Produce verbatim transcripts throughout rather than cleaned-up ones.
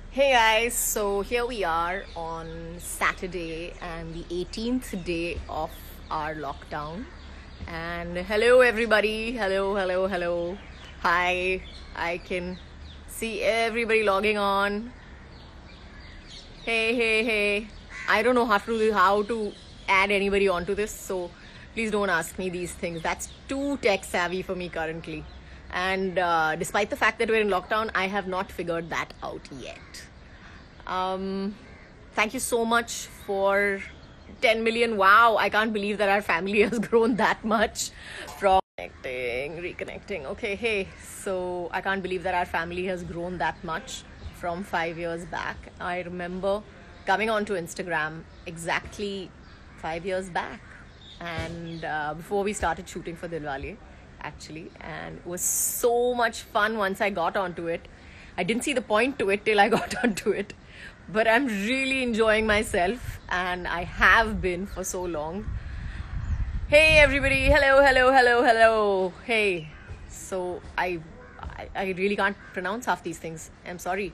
Hey guys, so here we are on Saturday and the eighteenth day of our lockdown. And hello, everybody. Hello, hello, hello. Hi, I can see everybody logging on. Hey, hey, hey. I don't know how to, how to add anybody onto this, so please don't ask me these things. That's too tech savvy for me currently. And uh, despite the fact that we're in lockdown, I have not figured that out yet. Um, thank you so much for ten million. Wow, I can't believe that our family has grown that much from connecting, reconnecting. Okay, hey, so I can't believe that our family has grown that much from five years back. I remember coming onto Instagram exactly five years back, and uh, before we started shooting for Dilwale, actually, and it was so much fun once I got onto it. I didn't see the point to it till I got onto it, but I'm really enjoying myself, and I have been for so long. Hey everybody, hello, hello, hello, hello. Hey, so I, I, I really can't pronounce half these things. I'm sorry.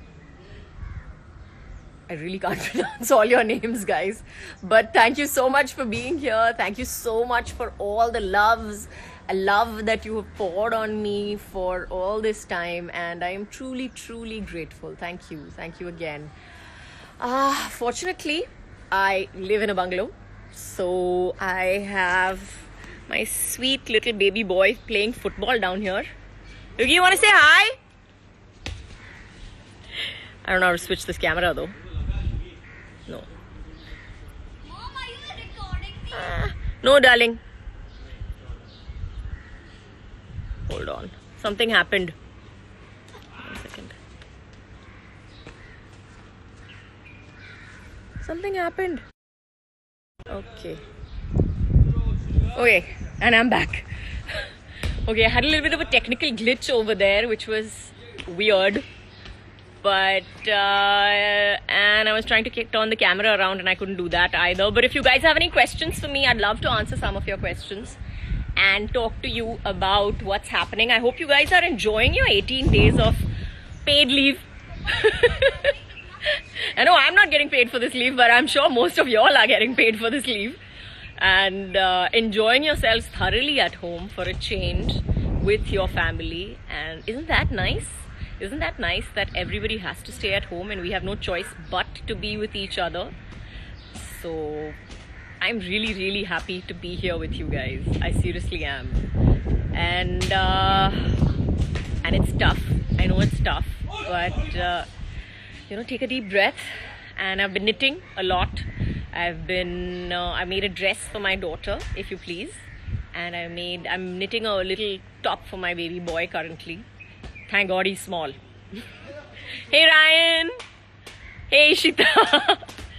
I really can't pronounce all your names, guys. But thank you so much for being here. Thank you so much for all the loves, love that you have poured on me for all this time. And I am truly, truly grateful. Thank you. Thank you again. Uh, fortunately, I live in a bungalow. So I have my sweet little baby boy playing football down here. Yuki, you want to say hi? I don't know how to switch this camera though. No. Mom, are you recording me? Uh, no, darling. Hold on. Something happened. One second. Something happened. Okay. Okay, and I'm back. Okay, I had a little bit of a technical glitch over there, which was weird. But, uh, and I was trying to kick, turn the camera around and I couldn't do that either. But if you guys have any questions for me, I'd love to answer some of your questions and talk to you about what's happening. I hope you guys are enjoying your eighteen days of paid leave. I know I'm not getting paid for this leave, but I'm sure most of y'all are getting paid for this leave. And uh, enjoying yourselves thoroughly at home for a change with your family. And isn't that nice? Isn't that nice that everybody has to stay at home and we have no choice but to be with each other? So I'm really, really happy to be here with you guys. I seriously am. And uh, and it's tough. I know it's tough, but uh, you know, take a deep breath. And I've been knitting a lot. I've been uh, I made a dress for my daughter, if you please, and I made I'm knitting a little top for my baby boy currently. Thank God he's small. Hey Ryan! Hey Shita!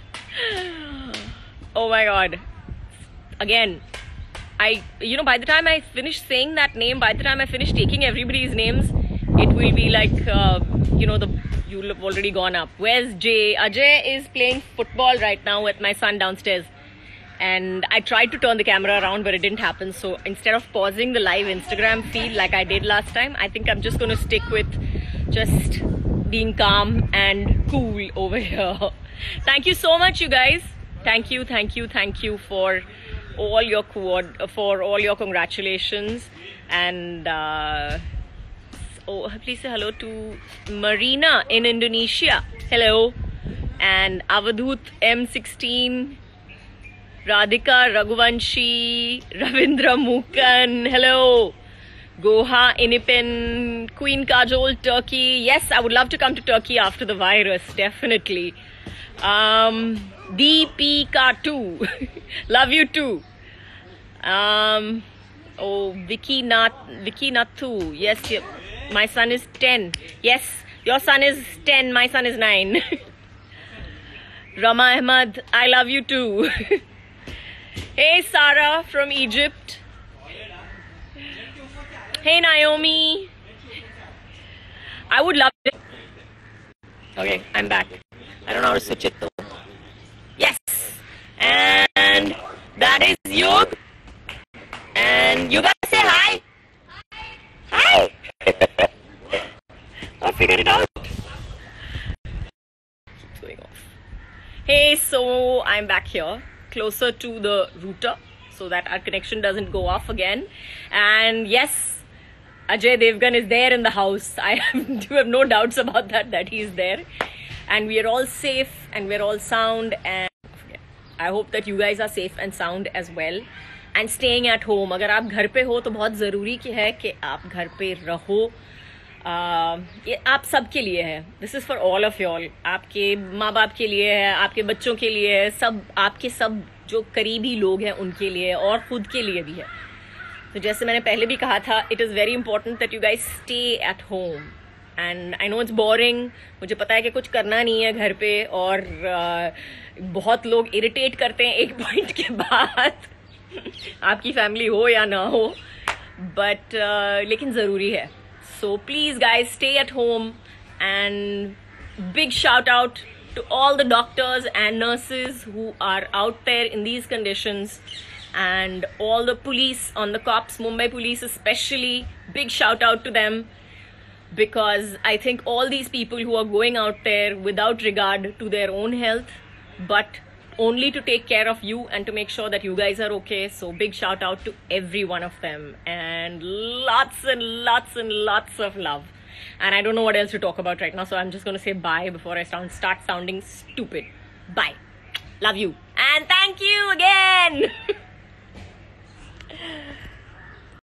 Oh my God. Again, I, you know, by the time I finish saying that name, by the time I finish taking everybody's names, it will be like, uh, you know, the you'll have already gone up. Where's Jay? Ajay is playing football right now with my son downstairs. And I tried to turn the camera around, but it didn't happen. So instead of pausing the live Instagram feed like I did last time, I think I'm just going to stick with just being calm and cool over here. Thank you so much, you guys. Thank you, thank you, thank you for all your for all your congratulations. And uh, oh, please say hello to Marina in Indonesia. Hello. And Avadhut M sixteen. Radhika Raghuvanshi, Ravindra Mukan, hello. Goha Inipen, Queen Kajol, Turkey. Yes, I would love to come to Turkey after the virus, definitely. Um, D P K two, love you too. Um, oh, Vicky Nat, Vicky Nathu, yes, my son is ten. Yes, your son is ten, my son is nine. Rama Ahmad, I love you too. Hey Sarah from Egypt. Hey Naomi. I would love it. Okay, I'm back. I don't know how to switch it though. Yes. And that is Yog. And you guys say hi. Hi. I'll figure it out. Hey, so I'm back here, closer to the router, so that our connection doesn't go off again. And yes, Ajay Devgan is there in the house. I have, have no doubts about that, that he is there. And we are all safe and we're all sound. And I hope that you guys are safe and sound as well. And staying at home. अगर आप घर पे हो तो बहुत ज़रूरी की है कि आप घर पे रहो. Uh, ये आप सब के लिए है. This is for all of y'all. आपके माँ बाप के लिए है, आपके बच्चों के लिए है, सब आपके सब जो करीबी लोग हैं उनके लिए और खुद के लिए भी है. तो जैसे मैंने पहले भी कहा था, it is very important that you guys stay at home. And I know it's boring. मुझे पता है कि कुछ करना नहीं है घर पे और uh, बहुत लोग इरिटेट करते हैं एक पॉइंट के बाद. आपकी फैमिली हो या ना हो, बट uh, लेकिन ज़रूरी है. So please guys, stay at home. And big shout out to all the doctors and nurses who are out there in these conditions, and all the police on the cops, Mumbai police especially. Big shout out to them, because I think all these people who are going out there without regard to their own health, but only to take care of you and to make sure that you guys are okay. So big shout out to every one of them, and lots and lots and lots of love. And I don't know what else to talk about right now, so I'm just going to say bye before I sound, start sounding stupid. Bye. Love you. And thank you again.